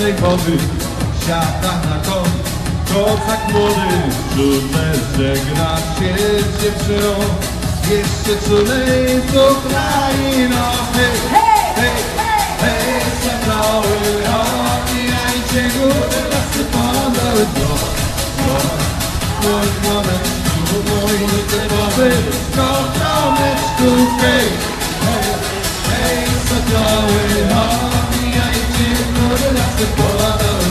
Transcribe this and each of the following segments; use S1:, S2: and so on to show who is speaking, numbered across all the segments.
S1: wody, siada na koń, kozak młody. Czule żegna się z dziewczyną, jeszcze czulej z Ukrainą. Hej, hej, hej, cały omijajcie góry, lasy padały mój młodeczku, mój typowy kochomeczku. Hej, hej, hej, cały omijajcie góry, lasy padały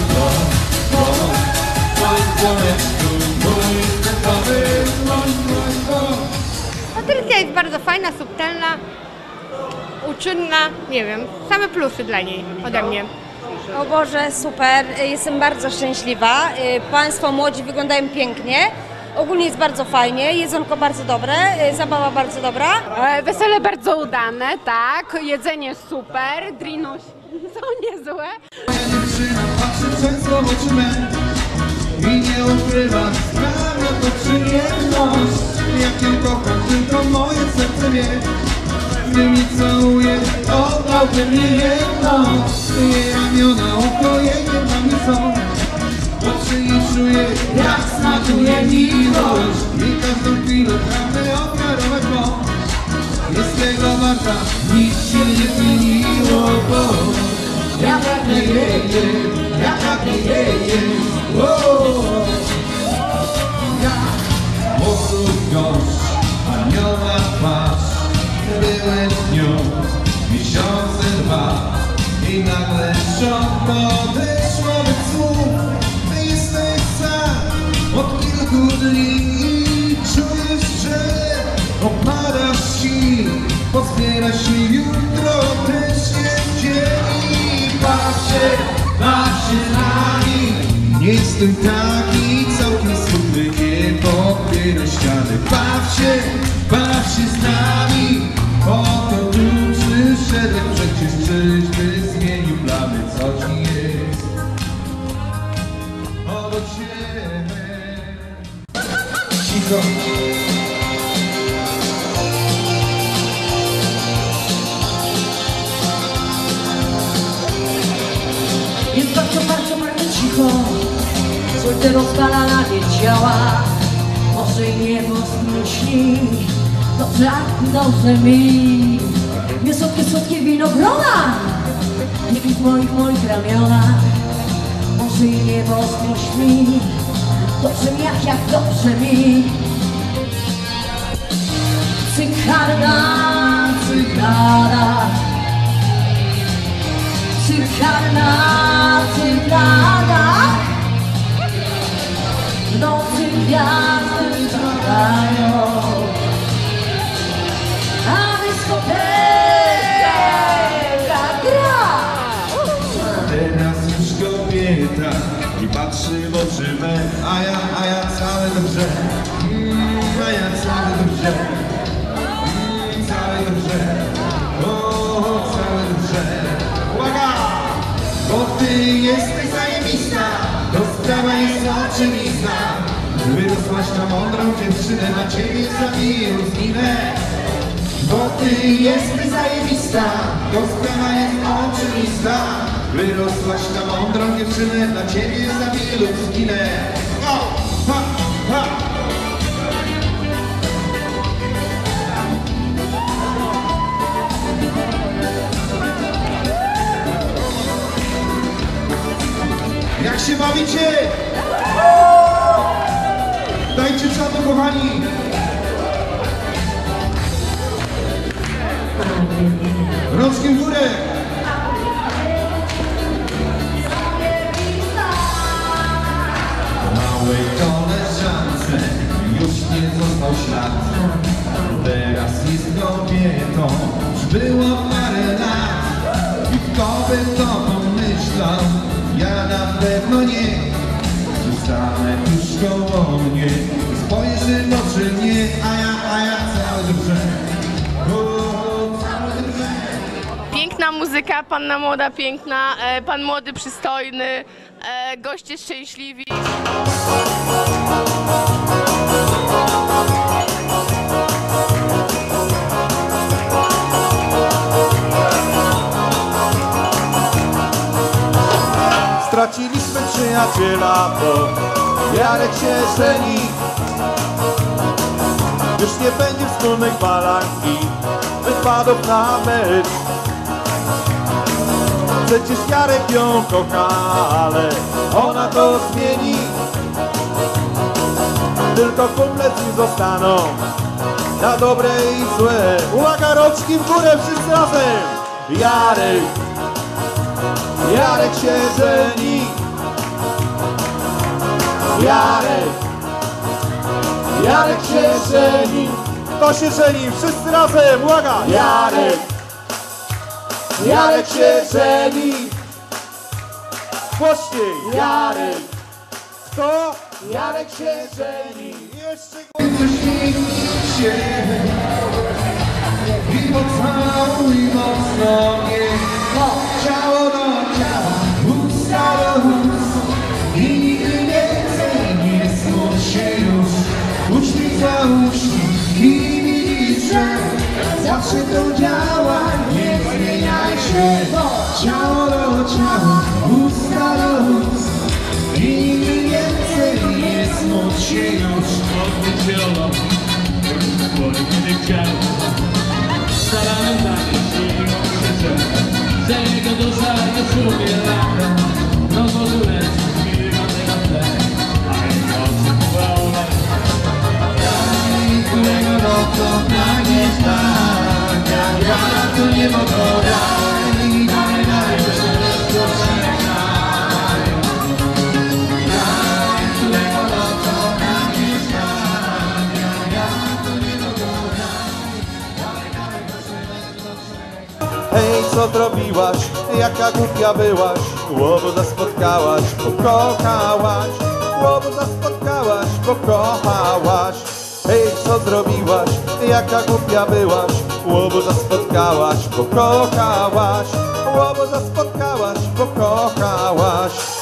S1: mój młodeczku, mój typowy, mój.
S2: Patrycja jest bardzo fajna, subtelna, uczynna, nie wiem, same plusy dla niej ode mnie.
S3: O Boże, super, jestem bardzo szczęśliwa. Państwo młodzi wyglądają pięknie. Ogólnie jest bardzo fajnie, jedzonko bardzo dobre, zabawa bardzo dobra.
S4: Wesele bardzo udane, tak, jedzenie super, drinuś są niezłe.
S1: Dziewczyna patrzy często w oczy me i nie ukrywa, sprawia to przyjemność. Jak ją kocham, tylko moje serce wie. Gdy mi całuje, oddałbym jej jedno. Jej ramiona ukojeniem dla mnie są. Oczy i czuję, jak smakuje miłość. I każdą chwilę pragnę ofiarować moc. Jest tego warta, nic się nie zmieniło, bo ja pragnę jej, ja pragnę jej. Ja osób gość, anioła twarz. Byłem z nią miesiące dwa i nagle szok podeszło bez słów. Jesteś sam od kilku dni i czujesz, że opadasz sił. Pozbiera się jutro też jest dzień. Baw się z nami. Nie jestem taki całkiem smutny, nie podbieraj ściany. Baw się z nami. Oto tu przyszedłem, przecież czyżby zmienił plany, co ci jest obok siebie. Cicho.
S5: Jest bardzo, bardzo, bardzo cicho. Słońce rozpala na nie ciała. Może i niebo myśli. To tak dobrze mi. Wysokie, słodkie winogrona. Śpi w moich ramionach. Może i niebo mi. Dobrze mi, jak dobrze mi. Cygarna, cygara. Cygarna, cygara. W nocy gwiazdy zagają.
S1: Teraz już kobieta i patrzy w oczy me, a ja cały dobrze, a ja cały dobrze, cały dobrze, o, cały dobrze. Uwaga! Bo ty jesteś zajebista, to sprawa jest oczywista. Wyrosłaś na mądrą dziewczynę, na ciebie zabiję zginę. Bo ty jesteś zajebista, to sprawa jest oczywista. Wyrosłaś na mądrą dziewczynę, na ciebie zabiję lub zginę. O, ha, ha. Jak się bawicie? Dajcie czadu, kochani! Rączki w górę! Małej koleżance już nie został ślad. Teraz jest kobietą, już było parę lat. I kto by to pomyślał? Ja na pewno nie. Zostanę tuż koło mnie, spojrzy w oczy mnie, a ja cały dobrze.
S6: Piękna muzyka, panna młoda piękna, pan młody przystojny, goście szczęśliwi.
S1: przyjaciela, bo Jarek się żeni. Już nie będzie wspólnych balań i wypadów na mecz. Przecież Jarek ją kocha, ale ona to zmieni. Tylko kumple z nim zostaną na dobre i złe. Uwaga, rączki w górę, wszyscy razem! Jarek, Jarek się żeni. Jarek, Jarek się żeni. Kto się żeni? Wszyscy razem, uwaga! Jarek, Jarek się żeni. Głośniej! Jarek. Kto? Jarek się żeni. Jeszcze
S7: się i pocałuj mocno mnie, ciało do ciała, usta do ust i nigdy więcej nie smuć się już. Uśmiech za uśmiech i widzisz, że zawsze to działa, nie zmieniaj się. Ciało do ciała, usta do ust i nigdy więcej nie smuć się już.
S8: Odwiedziono, bo nie chciał. Starałem na nie siłą krzyczę, że jego dusza jest lubię lata. No w ogóle chwilę na tle, a jego oczy pełne.
S7: Daj, którego nocą pragniesz tak, jak ja to niebo to daj, daj, daj, że to czekaj. Daj, którego nocą pragniesz tak, jak ja to niebo to daj, daj, daj, że to czekaj.
S1: hej, co zrobiłaś? Jaka głupia byłaś? Łobuza spotkałaś, pokochałaś. Łobuza spotkałaś, pokochałaś. Hej, co zrobiłaś? Jaka głupia byłaś? Łobuza spotkałaś, pokochałaś. Łobuza spotkałaś, pokochałaś.